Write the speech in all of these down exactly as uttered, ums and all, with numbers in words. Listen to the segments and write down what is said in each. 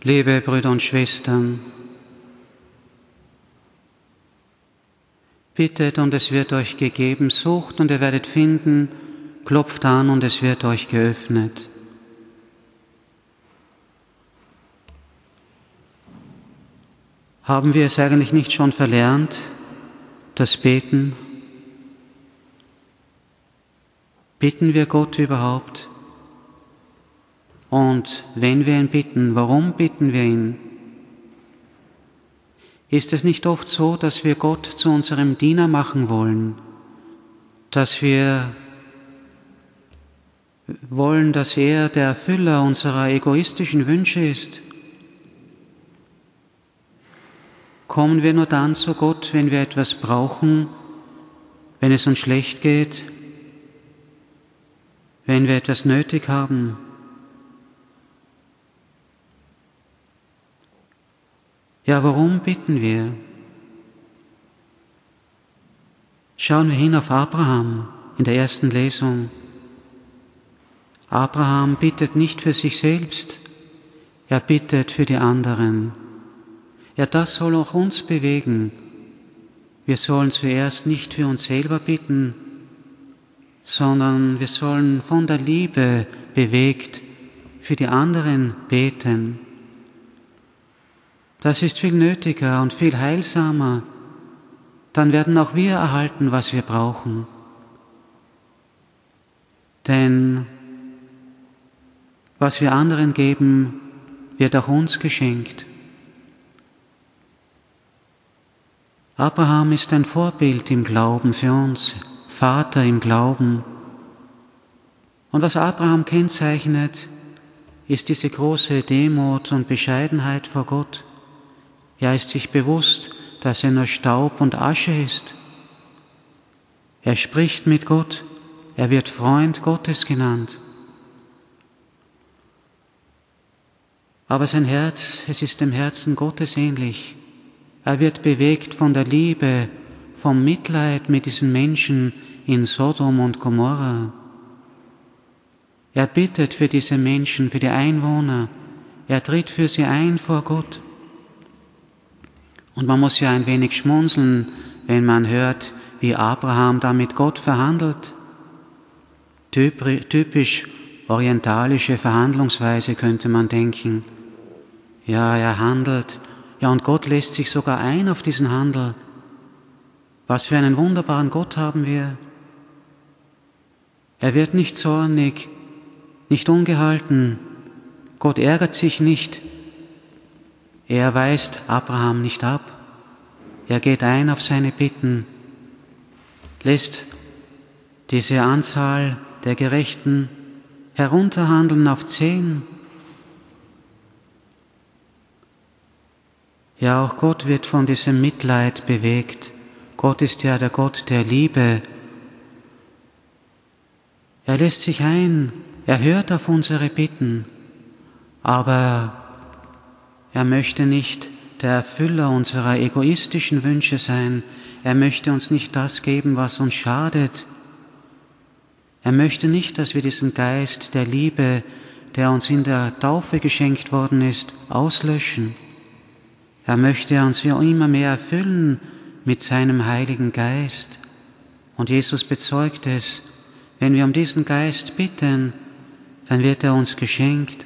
Liebe Brüder und Schwestern, bittet und es wird euch gegeben, sucht und ihr werdet finden, klopft an und es wird euch geöffnet. Haben wir es eigentlich nicht schon verlernt, das Beten? Bitten wir Gott überhaupt? Und wenn wir ihn bitten, warum bitten wir ihn? Ist es nicht oft so, dass wir Gott zu unserem Diener machen wollen, dass wir wollen, dass er der Erfüller unserer egoistischen Wünsche ist? Kommen wir nur dann zu Gott, wenn wir etwas brauchen, wenn es uns schlecht geht, wenn wir etwas nötig haben? Ja, warum bitten wir? Schauen wir hin auf Abraham in der ersten Lesung. Abraham bittet nicht für sich selbst, er bittet für die anderen. Ja, das soll auch uns bewegen. Wir sollen zuerst nicht für uns selber bitten, sondern wir sollen von der Liebe bewegt für die anderen beten. Das ist viel nötiger und viel heilsamer. Dann werden auch wir erhalten, was wir brauchen. Denn was wir anderen geben, wird auch uns geschenkt. Abraham ist ein Vorbild im Glauben für uns, Vater im Glauben. Und was Abraham kennzeichnet, ist diese große Demut und Bescheidenheit vor Gott. Er ist sich bewusst, dass er nur Staub und Asche ist. Er spricht mit Gott, er wird Freund Gottes genannt. Aber sein Herz, es ist dem Herzen Gottes ähnlich. Er wird bewegt von der Liebe, vom Mitleid mit diesen Menschen in Sodom und Gomorra. Er bittet für diese Menschen, für die Einwohner. Er tritt für sie ein vor Gott. Und man muss ja ein wenig schmunzeln, wenn man hört, wie Abraham da mit Gott verhandelt. Typisch orientalische Verhandlungsweise könnte man denken. Ja, er handelt. Ja, und Gott lässt sich sogar ein auf diesen Handel. Was für einen wunderbaren Gott haben wir. Er wird nicht zornig, nicht ungehalten. Gott ärgert sich nicht. Er weist Abraham nicht ab. Er geht ein auf seine Bitten, lässt diese Anzahl der Gerechten herunterhandeln auf zehn. Ja, auch Gott wird von diesem Mitleid bewegt. Gott ist ja der Gott der Liebe. Er lässt sich ein, er hört auf unsere Bitten, aber er möchte nicht der Erfüller unserer egoistischen Wünsche sein. Er möchte uns nicht das geben, was uns schadet. Er möchte nicht, dass wir diesen Geist der Liebe, der uns in der Taufe geschenkt worden ist, auslöschen. Er möchte uns ja immer mehr erfüllen mit seinem Heiligen Geist. Und Jesus bezeugt es, wenn wir um diesen Geist bitten, dann wird er uns geschenkt.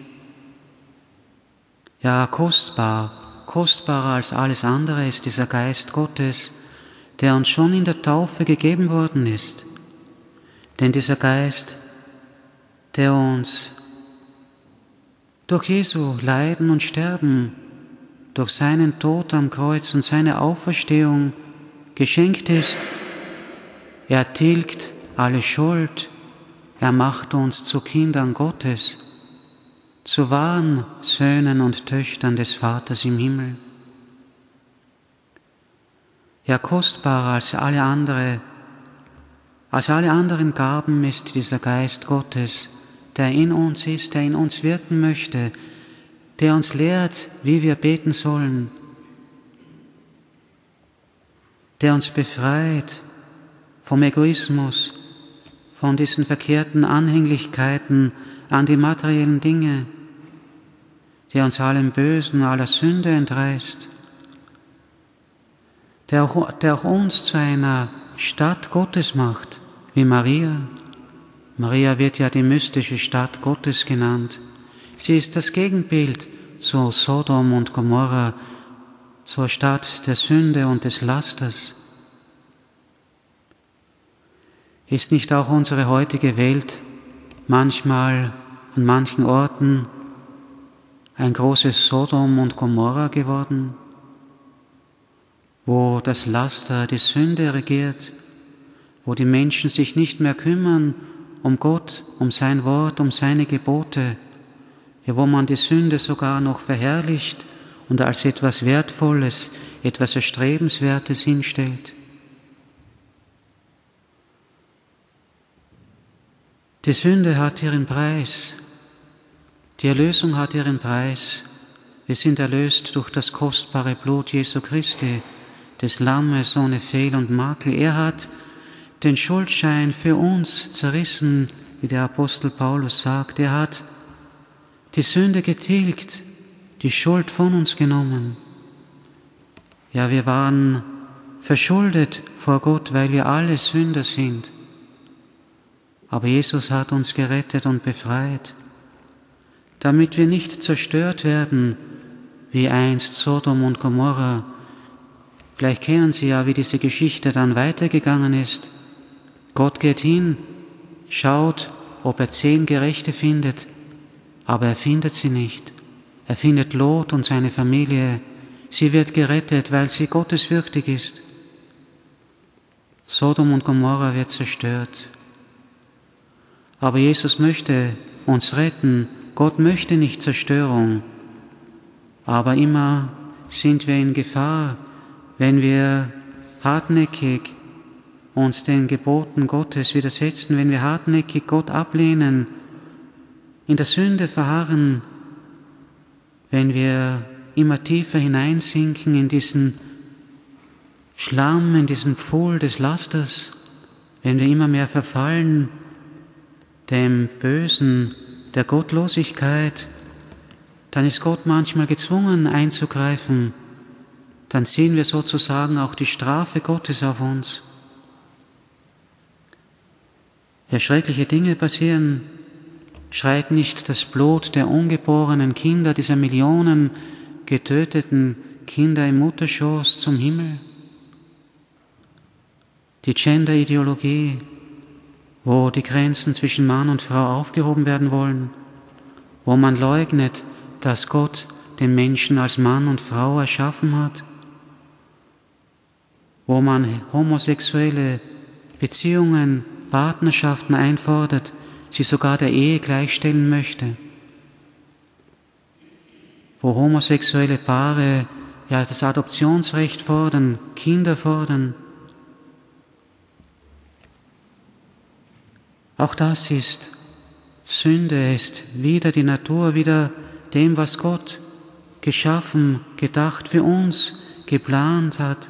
Ja, kostbar, kostbarer als alles andere ist dieser Geist Gottes, der uns schon in der Taufe gegeben worden ist. Denn dieser Geist, der uns durch Jesu Leiden und Sterben, durch seinen Tod am Kreuz und seine Auferstehung geschenkt ist, er tilgt alle Schuld, er macht uns zu Kindern Gottes, zu wahren Söhnen und Töchtern des Vaters im Himmel. Ja, kostbarer als alle andere, als alle anderen Gaben ist dieser Geist Gottes, der in uns ist, der in uns wirken möchte, der uns lehrt, wie wir beten sollen, der uns befreit vom Egoismus, von diesen verkehrten Anhänglichkeiten an die materiellen Dinge. der uns allem Bösen, aller Sünde entreißt, der auch, der auch uns zu einer Stadt Gottes macht, wie Maria. Maria wird ja die mystische Stadt Gottes genannt. Sie ist das Gegenbild zu Sodom und Gomorra, zur Stadt der Sünde und des Lasters. Ist nicht auch unsere heutige Welt manchmal an manchen Orten ein großes Sodom und Gomorra geworden, wo das Laster, die Sünde regiert, wo die Menschen sich nicht mehr kümmern um Gott, um sein Wort, um seine Gebote, ja, wo man die Sünde sogar noch verherrlicht und als etwas Wertvolles, etwas Erstrebenswertes hinstellt. Die Sünde hat ihren Preis, die Erlösung hat ihren Preis. Wir sind erlöst durch das kostbare Blut Jesu Christi, des Lammes ohne Fehl und Makel. Er hat den Schuldschein für uns zerrissen, wie der Apostel Paulus sagt. Er hat die Sünde getilgt, die Schuld von uns genommen. Ja, wir waren verschuldet vor Gott, weil wir alle Sünder sind. Aber Jesus hat uns gerettet und befreit, damit wir nicht zerstört werden, wie einst Sodom und Gomorra. Vielleicht kennen Sie ja, wie diese Geschichte dann weitergegangen ist. Gott geht hin, schaut, ob er zehn Gerechte findet, aber er findet sie nicht. Er findet Lot und seine Familie. Sie wird gerettet, weil sie gottesfürchtig ist. Sodom und Gomorra wird zerstört. Aber Jesus möchte uns retten. Gott möchte nicht Zerstörung. Aber immer sind wir in Gefahr, wenn wir hartnäckig uns den Geboten Gottes widersetzen, wenn wir hartnäckig Gott ablehnen, in der Sünde verharren, wenn wir immer tiefer hineinsinken in diesen Schlamm, in diesen Pfuhl des Lasters, wenn wir immer mehr verfallen dem Bösen, der Gottlosigkeit, dann ist Gott manchmal gezwungen einzugreifen. Dann sehen wir sozusagen auch die Strafe Gottes auf uns. Ja, schreckliche Dinge passieren. Schreit nicht das Blut der ungeborenen Kinder, dieser Millionen getöteten Kinder im Mutterschoß zum Himmel? Die Gender-Ideologie, wo die Grenzen zwischen Mann und Frau aufgehoben werden wollen, wo man leugnet, dass Gott den Menschen als Mann und Frau erschaffen hat, wo man homosexuelle Beziehungen, Partnerschaften einfordert, sie sogar der Ehe gleichstellen möchte, wo homosexuelle Paare ja das Adoptionsrecht fordern, Kinder fordern. Auch das ist Sünde, ist wieder die Natur, wieder dem, was Gott geschaffen, gedacht, für uns geplant hat.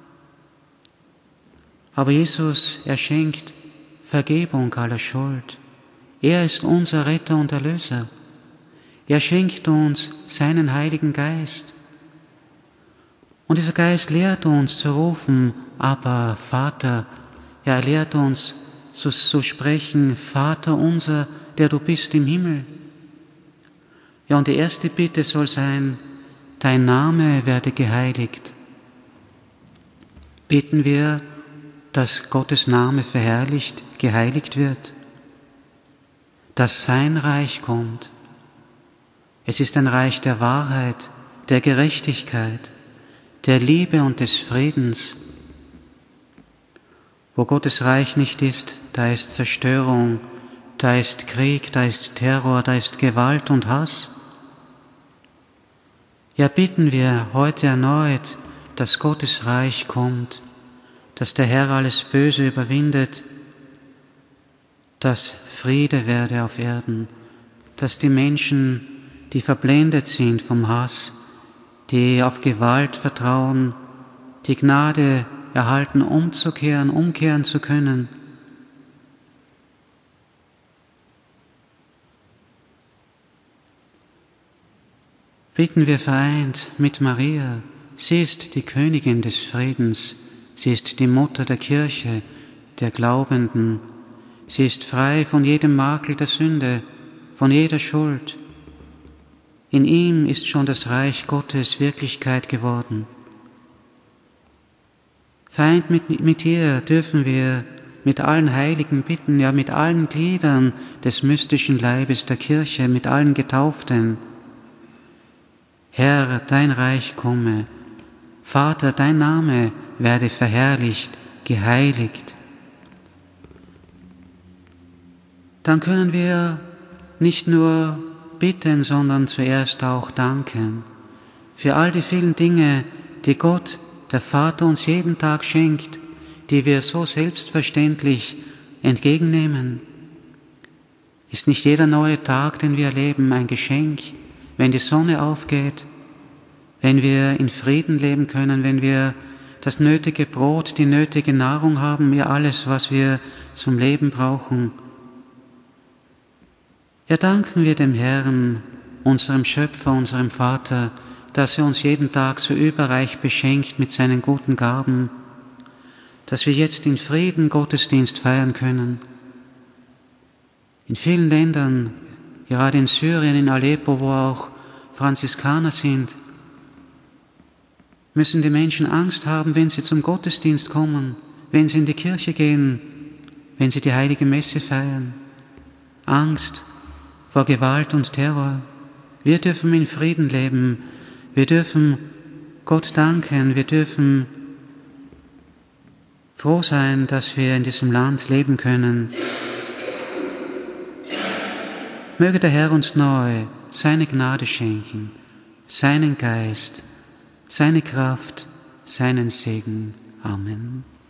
Aber Jesus, er schenkt Vergebung aller Schuld. Er ist unser Retter und Erlöser. Er schenkt uns seinen Heiligen Geist. Und dieser Geist lehrt uns zu rufen, aber Vater, ja, er lehrt uns zu, zu sprechen, Vater unser, der du bist im Himmel. Ja, und die erste Bitte soll sein, dein Name werde geheiligt. Beten wir, dass Gottes Name verherrlicht, geheiligt wird, dass sein Reich kommt. Es ist ein Reich der Wahrheit, der Gerechtigkeit, der Liebe und des Friedens. Wo Gottes Reich nicht ist, da ist Zerstörung, da ist Krieg, da ist Terror, da ist Gewalt und Hass. Ja, bitten wir heute erneut, dass Gottes Reich kommt, dass der Herr alles Böse überwindet, dass Friede werde auf Erden, dass die Menschen, die verblendet sind vom Hass, die auf Gewalt vertrauen, die Gnade erhalten, umzukehren, umkehren zu können. bitten wir vereint mit Maria. Sie ist die Königin des Friedens, sie ist die Mutter der Kirche, der Glaubenden. Sie ist frei von jedem Makel der Sünde, von jeder Schuld. In ihm ist schon das Reich Gottes Wirklichkeit geworden. Vereint mit, mit ihr dürfen wir mit allen Heiligen bitten, ja mit allen Gliedern des mystischen Leibes der Kirche, mit allen Getauften. Herr, dein Reich komme. Vater, dein Name werde verherrlicht, geheiligt. Dann können wir nicht nur bitten, sondern zuerst auch danken für all die vielen Dinge, die Gott, der Vater, uns jeden Tag schenkt, die wir so selbstverständlich entgegennehmen. Ist nicht jeder neue Tag, den wir erleben, ein Geschenk, wenn die Sonne aufgeht, wenn wir in Frieden leben können, wenn wir das nötige Brot, die nötige Nahrung haben, ja alles, was wir zum Leben brauchen. Ja, danken wir dem Herrn, unserem Schöpfer, unserem Vater, dass er uns jeden Tag so überreich beschenkt mit seinen guten Gaben, dass wir jetzt in Frieden Gottesdienst feiern können. In vielen Ländern, gerade in Syrien, in Aleppo, wo auch Franziskaner sind, müssen die Menschen Angst haben, wenn sie zum Gottesdienst kommen, wenn sie in die Kirche gehen, wenn sie die heilige Messe feiern. Angst vor Gewalt und Terror. Wir dürfen in Frieden leben. Wir dürfen Gott danken. Wir dürfen froh sein, dass wir in diesem Land leben können. Möge der Herr uns neu seine Gnade schenken, seinen Geist, seine Kraft, seinen Segen. Amen.